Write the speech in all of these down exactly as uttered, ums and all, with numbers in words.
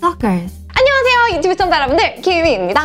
Stalkers. 안녕하세요 유튜브 시청자 여러분들, 키위입니다.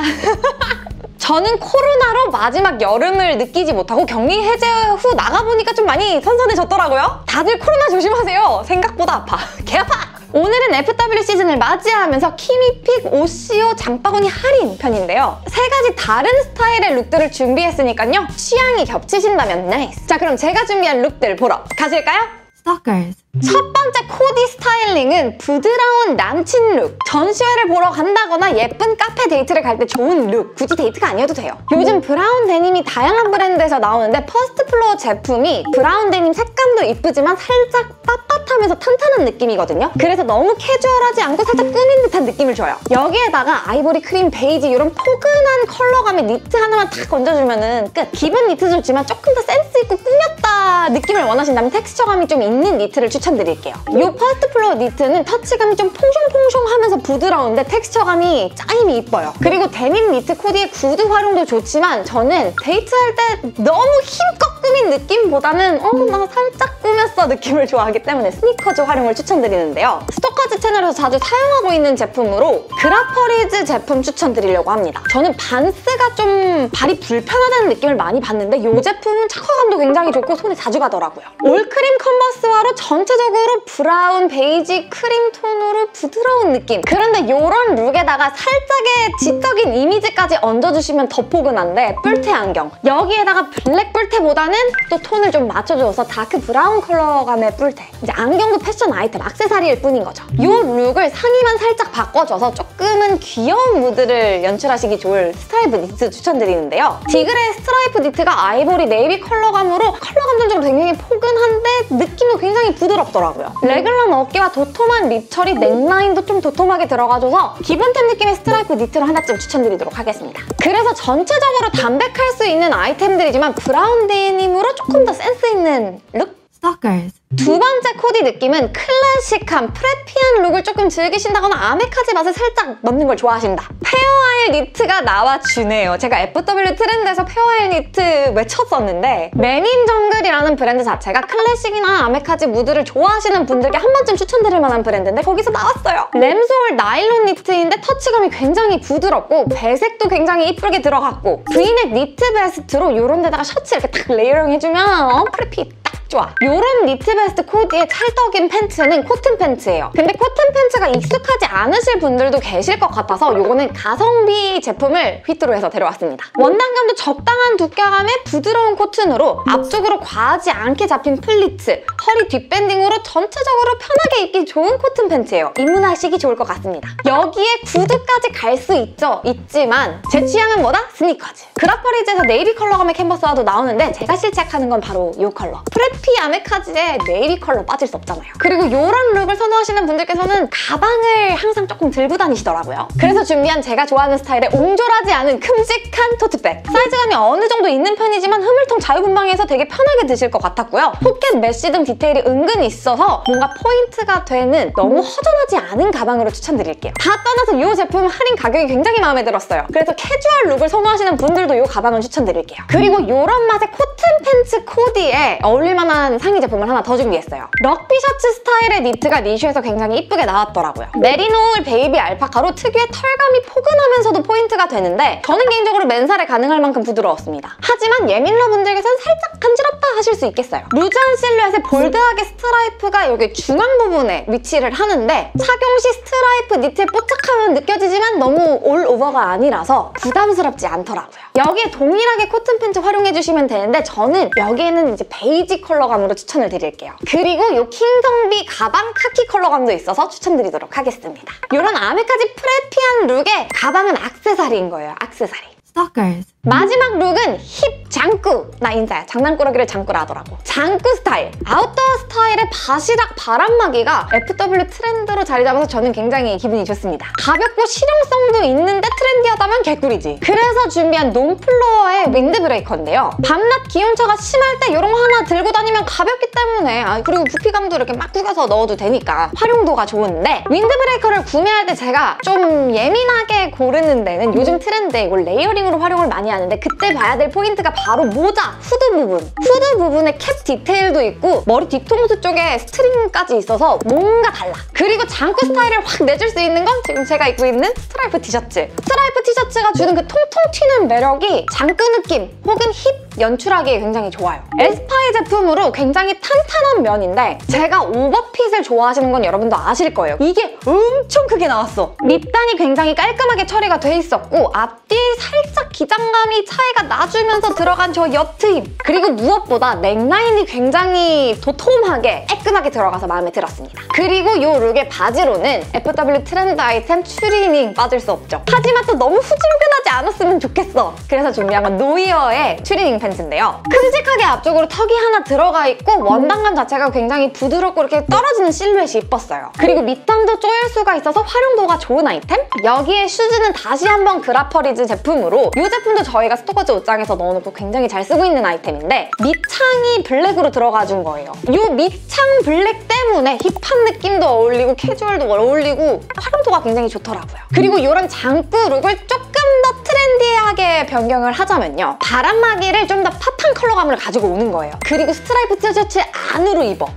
저는 코로나로 마지막 여름을 느끼지 못하고 격리 해제 후 나가보니까 좀 많이 선선해졌더라고요. 다들 코로나 조심하세요. 생각보다 아파. 개 아파! 오늘은 에프더블유 시즌을 맞이하면서 키미픽 오씨오 장바구니 할인 편인데요. 세 가지 다른 스타일의 룩들을 준비했으니까요. 취향이 겹치신다면 나이스! 자, 그럼 제가 준비한 룩들 보러 가실까요? Stalkers. 첫 번째 코디 스타일링은 부드러운 남친 룩. 전시회를 보러 간다거나 예쁜 카페 데이트를 갈 때 좋은 룩. 굳이 데이트가 아니어도 돼요. 요즘 브라운 데님이 다양한 브랜드에서 나오는데 퍼스트 플로어 제품이 브라운 데님 색감도 이쁘지만 살짝 빳빳하면서 탄탄한 느낌이거든요. 그래서 너무 캐주얼하지 않고 살짝 꾸민 듯한 느낌을 줘요. 여기에다가 아이보리, 크림, 베이지 이런 포근한 컬러감의 니트 하나만 탁 얹어주면은 끝! 기본 니트도 좋지만 조금 더 센스 있고 꾸몄다 느낌을 원하신다면 텍스처감이 좀 있는 니트를 추천드릴게요. 이 퍼스트 플로어 니트는 터치감이 좀 퐁숑퐁숑하면서 부드러운데 텍스처감이 짱이미 이뻐요. 그리고 데님 니트 코디의 구두 활용도 좋지만 저는 데이트할 때 너무 힘껏 꾸민 느낌보다는 어, 나 살짝 꾸몄어 느낌을 좋아하기 때문에 스니커즈 활용을 추천드리는데요. 스토커즈 채널에서 자주 사용하고 있는 제품으로 그라퍼리즈 제품 추천드리려고 합니다. 저는 반스가 좀 발이 불편하다는 느낌을 많이 받는데 이 제품은 착화감도 굉장히 좋고 손에 자주 가더라고요. 올크림 컨버스화로 전체적으로 브라운, 베이지, 크림 톤으로 부드러운 느낌. 그런데 이런 룩에다가 살짝의 지적인 이미지까지 얹어주시면 더 포근한데 뿔테 안경. 여기에다가 블랙 뿔테보다는 또 톤을 좀 맞춰줘서 다크 브라운 컬러감의 뿔테. 이제 안경도 패션 아이템, 액세서리일 뿐인 거죠. 이 룩을 상의만 살짝 바꿔줘서 조금은 귀여운 무드를 연출하시기 좋을 스트라이프 니트 추천드리는데요. 디그레의 스트라이프 니트가 아이보리 네이비 컬러감으로 컬러 감정적으로 굉장히 포근한데 느낌도 굉장히 부드럽더라고요. 레귤런 어깨와 도톰한 립 처리, 넥라인도 좀 도톰하게 들어가줘서 기본템 느낌의 스트라이프 니트를 하나쯤 추천드리도록 하겠습니다. 그래서 전체적으로 담백할 수 있는 아이템들이지만 브라운 데님으로 조금 더 센스 있는 룩? Stalkers. 두 번째 코디 느낌은 클래식한 프레피한 룩을 조금 즐기신다거나 아메카지 맛을 살짝 넣는 걸 좋아하신다. 페어아일 니트가 나와주네요. 제가 에프더블유 트렌드에서 페어아일 니트 외쳤었는데 맨인 정글이라는 브랜드 자체가 클래식이나 아메카지 무드를 좋아하시는 분들께 한 번쯤 추천드릴 만한 브랜드인데 거기서 나왔어요. 램소울 나일론 니트인데 터치감이 굉장히 부드럽고 배색도 굉장히 이쁘게 들어갔고 브이넥 니트 베스트로 이런 데다가 셔츠 이렇게 딱 레이어링 해주면 어, 프레피 좋아. 요런 니트 베스트 코디의 찰떡인 팬츠는 코튼 팬츠예요. 근데 코튼 팬츠가 익숙하지 않으실 분들도 계실 것 같아서 요거는 가성비 제품을 휘뚜루 해서 데려왔습니다. 원단감도 적당한 두께감의 부드러운 코튼으로 앞쪽으로 과하지 않게 잡힌 플리츠, 허리 뒷밴딩으로 전체적으로 편하게 입기 좋은 코튼 팬츠예요. 입문하시기 좋을 것 같습니다. 여기에 구두까지 갈 수 있죠? 있지만 제 취향은 뭐다? 스니커즈. 그라퍼리즈에서 네이비 컬러감의 캔버스와도 나오는데 제가 실착하는 건 바로 이 컬러. 프레피 아메카지에 네이비 컬러 빠질 수 없잖아요. 그리고 이런 룩을 선호하시는 분들께서는 가방을 항상 조금 들고 다니시더라고요. 그래서 준비한 제가 좋아하는 스타일의 옹졸하지 않은 큼직한 토트백. 사이즈감이 어느 정도 있는 편이지만 흐물통 자유분방해서 되게 편하게 드실 것 같았고요. 포켓, 메쉬 등 디테일이 은근히 있어서 뭔가 포인트가 되는 너무 허전하지 않은 가방으로 추천드릴게요. 다 떠나서 이 제품 할인 가격이 굉장히 마음에 들었어요. 그래서 캐주얼 룩을 선호하시는 분들도 이 가방은 추천드릴게요. 그리고 이런 맛의 코튼 팬츠 코디에 어울릴만한 상의 제품을 하나 더 준비했어요. 럭비 셔츠 스타일의 니트가 리슈에서 굉장히 이쁘게 나왔더라고요. 메리노울 베이비 알파카로 특유의 털감이 포근하면서도 포인트가 되는데 저는 개인적으로 맨살에 가능할 만큼 부드러웠습니다. 하지만 예민러 분들께서는 살짝 간지럽다 하실 수 있겠어요. 루즈한 실루엣에 볼드하게 스트라이프가 여기 중앙 부분에 위치를 하는데 착용 시 스트라이프 니트의 뽀짝함은 느껴지지만 너무 올 오버가 아니라서 부담스럽지 않더라고요. 여기에 동일하게 코튼 팬츠 활용해주시면 되는데 저는 여기에는 이제 베이지 컬러감으로 추천을 드릴게요. 그리고 이 킹성비 가방 카키 컬러감도 있어서 추천드리도록 하겠습니다. 이런 아메카지 프레피한 룩에 가방은 액세서리인 거예요. 액세서리. Stalkers. 마지막 룩은 힙 장꾸! 나 인자야. 장난꾸러기를 장꾸라 하더라고. 장꾸 스타일! 아웃도어 스타일의 바시락 바람막이가 에프더블유 트렌드로 자리 잡아서 저는 굉장히 기분이 좋습니다. 가볍고 실용성도 있는데 트렌디하다면 개꿀이지. 그래서 준비한 놈플로어의 윈드브레이커인데요. 밤낮 기온차가 심할 때 이런 거 하나 들고 다니면 가볍기 때문에 아, 그리고 부피감도 이렇게 막 구겨서 넣어도 되니까 활용도가 좋은데 윈드브레이커를 구매할 때 제가 좀 예민하게 고르는 데는 요즘 트렌드에 이걸 레이어링으로 활용을 많이 하는데 그때 봐야 될 포인트가 바로 모자, 후드 부분. 후드 부분에 캡 디테일도 있고 머리 뒤통수 쪽에 스트링까지 있어서 뭔가 달라. 그리고 장구 스타일을 확 내줄 수 있는 건 지금 제가 입고 있는 스트라이프 티셔츠. 스트라이프 티셔츠가 주는 그 통통 튀는 매력이 장구 느낌 혹은 힙 연출하기에 굉장히 좋아요. 에스파의 제품으로 굉장히 탄탄한 면인데 제가 오버핏을 좋아하시는 건 여러분도 아실 거예요. 이게 엄청 크게 나왔어. 밑단이 굉장히 깔끔하게 처리가 돼 있었고 앞뒤 살짝 기장감이 차이가 나주면서 들어간 저 옅트 힙. 그리고 무엇보다 넥라인이 굉장히 도톰하게 깔끔하게 들어가서 마음에 들었습니다. 그리고 이 룩의 바지로는 에프더블유 트렌드 아이템 추리닝 빠질 수 없죠. 하지만 또 너무 후줄근하지 않았으면 좋겠어. 그래서 준비한 건 노이어의 추리닝 팬츠인데요. 큼직하게 앞쪽으로 턱이 하나 들어가 있고 원단감 자체가 굉장히 부드럽고 이렇게 떨어지는 실루엣이 이뻤어요. 그리고 밑단도 조일 수가 있어서 활용도가 좋은 아이템? 여기에 슈즈는 다시 한번 그라퍼리즈 제품으로 이 제품도 저희가 스토커즈 옷장에서 넣어놓고 굉장히 잘 쓰고 있는 아이템인데 밑창이 블랙으로 들어가준 거예요. 이 밑창 블랙 때문에 힙한 느낌도 어울리고 캐주얼도 어울리고 활용도가 굉장히 좋더라고요. 그리고 이런 장구 룩을 조금 더 트렌디하게 변경을 하자면요. 바람막이를 좀 더 팝한 컬러감을 가지고 오는 거예요. 그리고 스트라이프 티셔츠 안으로 입어.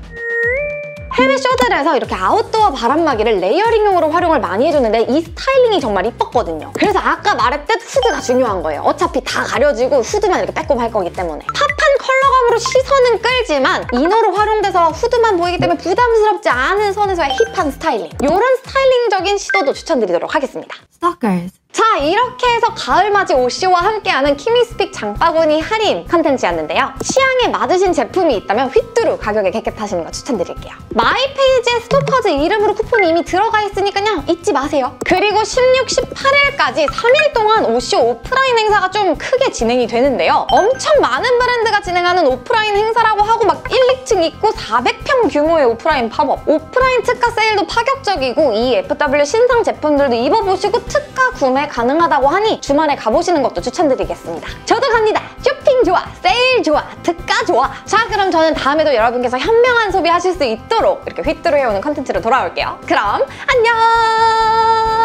해외 쇼들에서 이렇게 아웃도어 바람막이를 레이어링용으로 활용을 많이 해줬는데 이 스타일링이 정말 이뻤거든요. 그래서 아까 말했듯 후드가 중요한 거예요. 어차피 다 가려지고 후드만 이렇게 빼꼼 할 거기 때문에. 팝한 컬러감으로 시선은 끌지만 이너로 활용돼서 후드만 보이기 때문에 부담스럽지 않은 선에서의 힙한 스타일링. 이런 스타일링적인 시도도 추천드리도록 하겠습니다. Stalkers. 자, 이렇게 해서 가을맞이 오쇼와 함께하는 키미스픽 장바구니 할인 컨텐츠였는데요. 취향에 맞으신 제품이 있다면 휘뚜루 가격에 객겟하시는 거 추천드릴게요. 마이페이지에 스토커즈 이름으로 쿠폰이 이미 들어가 있으니까요. 잊지 마세요. 그리고 십육, 십팔 일까지 삼 일 동안 오쇼 오프라인 행사가 좀 크게 진행이 되는데요. 엄청 많은 브랜드가 진행하는 오프라인 행사라고 하고 막 일, 이 층 있고 사백 평 규모의 오프라인 팝업. 오프라인 특가 세일도 파격적이고 이 에프더블유 신상 제품들도 입어보시고 특가 구매 가능하다고 하니 주말에 가보시는 것도 추천드리겠습니다. 저도 갑니다. 쇼핑 좋아, 세일 좋아, 특가 좋아. 자, 그럼 저는 다음에도 여러분께서 현명한 소비하실 수 있도록 이렇게 휘뚜루 해오는 컨텐츠로 돌아올게요. 그럼 안녕!